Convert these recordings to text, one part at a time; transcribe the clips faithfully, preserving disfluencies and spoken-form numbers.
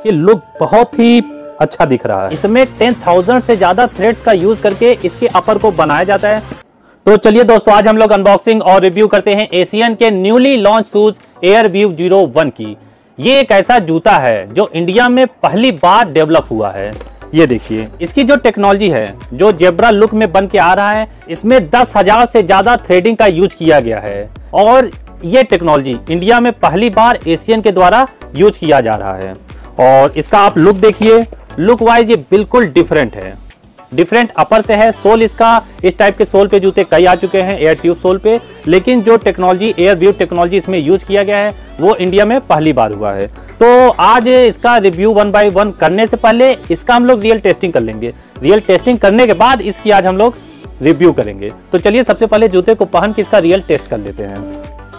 ये लुक बहुत ही अच्छा दिख रहा है। इसमें टेन थाउजेंड से ज्यादा थ्रेड्स का यूज करके इसके अपर को बनाया जाता है। तो चलिए दोस्तों, आज हम लोग अनबॉक्सिंग और रिव्यू करते हैं एशियन के newly launch shoes Airview zero one की। ये एक ऐसा जूता है जो इंडिया में पहली बार डेवलप हुआ है। ये देखिए, इसकी जो टेक्नोलॉजी है, जो जेब्रा लुक में बन के आ रहा है, इसमें दस हजार से ज्यादा थ्रेडिंग का यूज किया गया है और ये टेक्नोलॉजी इंडिया में पहली बार एशियन के द्वारा यूज किया जा रहा है। और इसका आप लुक देखिए, लुक वाइज ये बिल्कुल डिफरेंट है। डिफरेंट अपर से है। सोल इसका इस टाइप के सोल पे जूते कई आ चुके हैं, एयर ट्यूब सोल पे, लेकिन जो टेक्नोलॉजी एयरव्यू टेक्नोलॉजी इसमें यूज किया गया है वो इंडिया में पहली बार हुआ है। तो आज इसका रिव्यू वन बाय वन करने से पहले इसका हम लोग रियल टेस्टिंग कर लेंगे। रियल टेस्टिंग करने के बाद इसकी आज हम लोग रिव्यू करेंगे। तो चलिए सबसे पहले जूते को पहन के इसका रियल टेस्ट कर लेते हैं।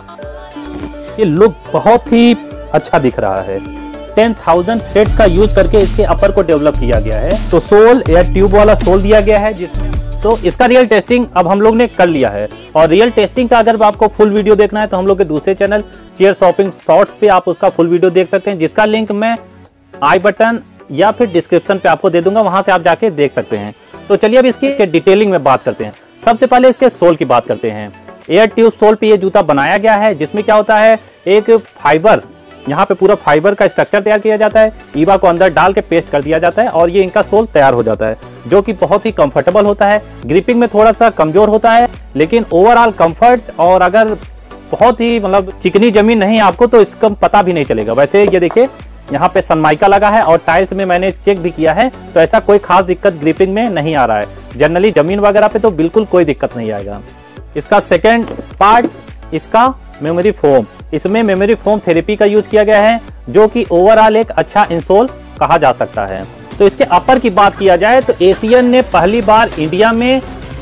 ये लुक बहुत ही अच्छा दिख रहा है। टेन थाउजेंड थ्रेड्स का यूज करके इसके अपर को डेवलप किया गया है। तो सोल एयर ट्यूब वाला सोल दिया गया है जिसमें, तो इसका रियल टेस्टिंग अब हम लोग ने कर लिया है। और रियल टेस्टिंग का अगर आपको फुल वीडियो देखना है तो हम लोग के दूसरे चैनल चेयर शॉपिंग शॉर्ट्स पे आप उसका फुल वीडियो देख सकते हैं, जिसका लिंक मैं आई बटन या फिर डिस्क्रिप्शन पे आपको दे दूंगा, वहां से आप जाके देख सकते हैं। तो चलिए अब इसकी डिटेलिंग में बात करते हैं। सबसे पहले इसके सोल की बात करते हैं। एयर ट्यूब सोल पे ये जूता बनाया गया है, जिसमें क्या होता है, एक फाइबर, यहाँ पे पूरा फाइबर का स्ट्रक्चर तैयार किया जाता है, ईवा को अंदर डाल के पेस्ट कर दिया जाता है और ये इनका सोल तैयार हो जाता है, जो कि बहुत ही कंफर्टेबल होता है। ग्रिपिंग में थोड़ा सा कमजोर होता है, लेकिन ओवरऑल कंफर्ट, और अगर बहुत ही मतलब चिकनी जमीन नहीं आपको तो इसका पता भी नहीं चलेगा। वैसे ये देखिए, यहाँ पे सनमाइका लगा है और टाइल्स में मैंने चेक भी किया है, तो ऐसा कोई खास दिक्कत ग्रिपिंग में नहीं आ रहा है। जनरली जमीन वगैरह पे तो बिल्कुल कोई दिक्कत नहीं आएगा। इसका सेकेंड पार्ट, इसका मेमोरी फोम, इसमें मेमोरी फोम थेरेपी का यूज किया गया है, जो कि ओवरऑल एक अच्छा इंसोल कहा जा सकता है। तो इसके अपर की बात किया जाए तो एशियन ने पहली बार इंडिया में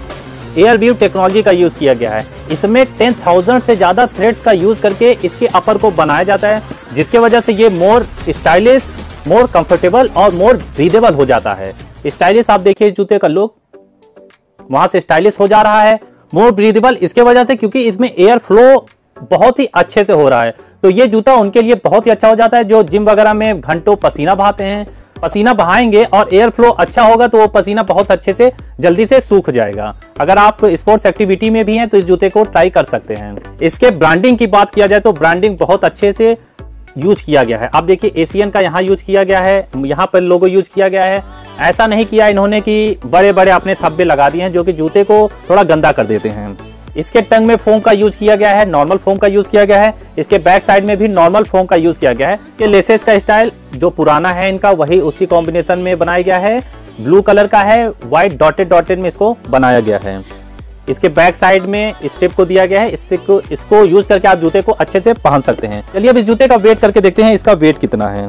एयरव्यू टेक्नोलॉजी का यूज किया गया है। इसमें टेन थाउजेंड से ज्यादा थ्रेड्स का यूज करके इसके अपर को बनाया जाता है, जिसके वजह से ये मोर स्टाइलिश, मोर कंफर्टेबल और मोर ब्रीदेबल हो जाता है। स्टाइलिश आप देखिए जूते का लुक वहां से स्टाइलिश हो जा रहा है, मोर ब्रीदेबल इसके वजह से, क्योंकि इसमें एयर फ्लो बहुत ही अच्छे से हो रहा है। तो ये जूता उनके लिए बहुत ही अच्छा हो जाता है जो जिम वगैरह में घंटों पसीना बहाते हैं। पसीना बहाएंगे और एयर फ्लो अच्छा होगा तो वो पसीना बहुत अच्छे से जल्दी से सूख जाएगा। अगर आप स्पोर्ट्स एक्टिविटी में भी हैं तो इस जूते को ट्राई कर सकते हैं। इसके ब्रांडिंग की बात किया जाए तो ब्रांडिंग बहुत अच्छे से यूज किया गया है। आप देखिए, एशियन का यहाँ यूज किया गया है, यहाँ पर लोगो यूज किया गया है। ऐसा नहीं किया इन्होंने कि बड़े बड़े अपने थब्बे लगा दिए हैं जो कि जूते को थोड़ा गंदा कर देते हैं। इसके टंग में फोम का यूज किया गया है, नॉर्मल फोम का यूज किया गया है। इसके बैक साइड में भी नॉर्मल फोम का यूज किया गया है। ये लेसेस का स्टाइल जो पुराना है इनका, वही उसी कॉम्बिनेशन में बनाया गया है। ब्लू कलर का है, व्हाइट डॉटेड डॉटेड में इसको बनाया गया है। इसके बैक साइड में स्ट्रिप को दिया गया है, इससे को इसको यूज करके आप जूते को अच्छे से पहन सकते हैं। चलिए अब इस जूते का वेट करके देखते हैं, इसका वेट कितना है।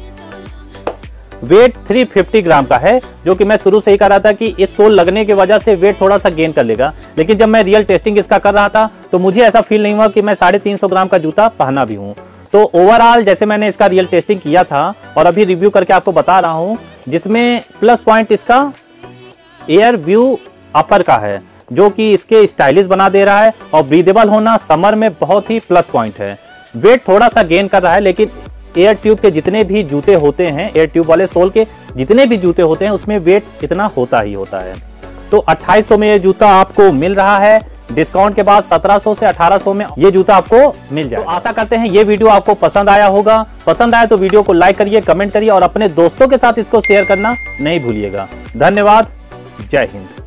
वेट तीन सौ पचास ग्राम का है, जो कि मैं शुरू से ही कह रहा था कि इस सोल लगने की वजह से वेट थोड़ा सा गेन कर लेगा, लेकिन जब मैं रियल टेस्टिंग इसका कर रहा था तो मुझे ऐसा फील नहीं हुआ कि मैं साढ़े तीन सौ ग्राम का जूता पहना भी हूँ। तो ओवरऑल जैसे मैंने इसका रियल टेस्टिंग किया था और अभी रिव्यू करके आपको बता रहा हूँ, जिसमें प्लस पॉइंट इसका एयर व्यू अपर का है, जो कि इसके स्टाइलिश बना दे रहा है और ब्रीदेबल होना समर में बहुत ही प्लस पॉइंट है। वेट थोड़ा सा गेन कर रहा है, लेकिन एयर ट्यूब के जितने भी जूते होते हैं, एयर ट्यूब वाले सोल के जितने भी जूते होते हैं, उसमें वेट इतना होता ही होता है। तो अट्ठाईस सौ में ये जूता आपको मिल रहा है। डिस्काउंट के बाद सत्रह सौ से अठारह सौ में ये जूता आपको मिल जाए। तो आशा करते हैं ये वीडियो आपको पसंद आया होगा। पसंद आया तो वीडियो को लाइक करिए, कमेंट करिए और अपने दोस्तों के साथ इसको शेयर करना नहीं भूलिएगा। धन्यवाद। जय हिंद।